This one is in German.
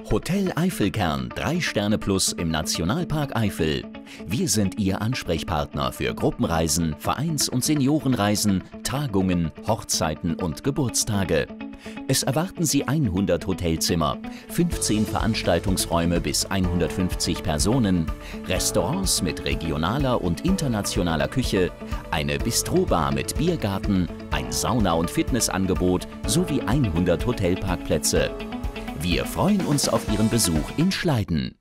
Hotel Eifelkern, 3 Sterne plus im Nationalpark Eifel. Wir sind Ihr Ansprechpartner für Gruppenreisen, Vereins- und Seniorenreisen, Tagungen, Hochzeiten und Geburtstage. Es erwarten Sie 100 Hotelzimmer, 15 Veranstaltungsräume bis 150 Personen, Restaurants mit regionaler und internationaler Küche, eine Bistrobar mit Biergarten, ein Sauna- und Fitnessangebot sowie 100 Hotelparkplätze. Wir freuen uns auf Ihren Besuch in Schleiden.